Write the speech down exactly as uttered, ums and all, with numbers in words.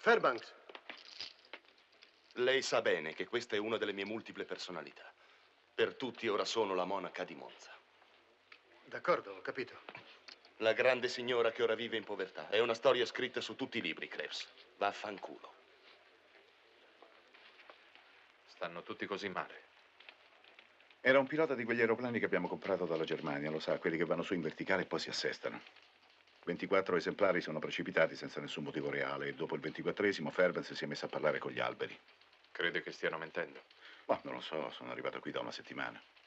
Fairbanks. Lei sa bene che questa è una delle mie multiple personalità. Per tutti ora sono la monaca di Monza. D'accordo, ho capito. La grande signora che ora vive in povertà. È una storia scritta su tutti i libri, Krebs. Vaffanculo. Stanno tutti così male. Era un pilota di quegli aeroplani che abbiamo comprato dalla Germania, lo sa, quelli che vanno su in verticale e poi si assestano. ventiquattro esemplari sono precipitati senza nessun motivo reale e dopo il ventiquattresimo Fairbanks si è messo a parlare con gli alberi. Crede che stiano mentendo? Ma non lo so, sono arrivato qui da una settimana.